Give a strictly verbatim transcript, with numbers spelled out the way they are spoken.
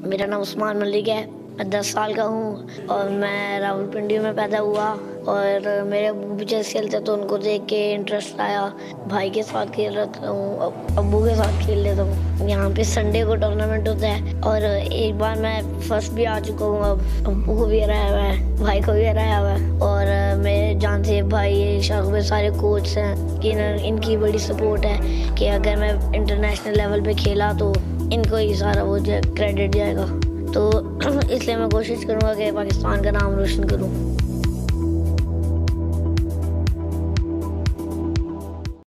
मेरा नाम उस्मान मलिक है, मैं दस साल का हूँ और मैं रावलपिंडी में पैदा हुआ। और मेरे अब्बू भी चेस खेलते तो उनको देख के इंटरेस्ट आया। भाई के साथ खेल रहा हूँ, अब्बू के साथ खेल लेता हूँ। यहाँ पे संडे को टूर्नामेंट होता है और एक बार मैं फर्स्ट भी आ चुका हूँ। अब अब्बू को भी हराया हुआ है, भाई को भी हराया हुआ है। और मेरे जान से भाई शाख में सारे कोच हैं कि इनकी बड़ी सपोर्ट है कि अगर मैं इंटरनेशनल लेवल पे खेला तो इनको ही सारा वो क्रेडिट जाएगा। तो इसलिए मैं कोशिश करूँगा कि पाकिस्तान का नाम रोशन करूँ।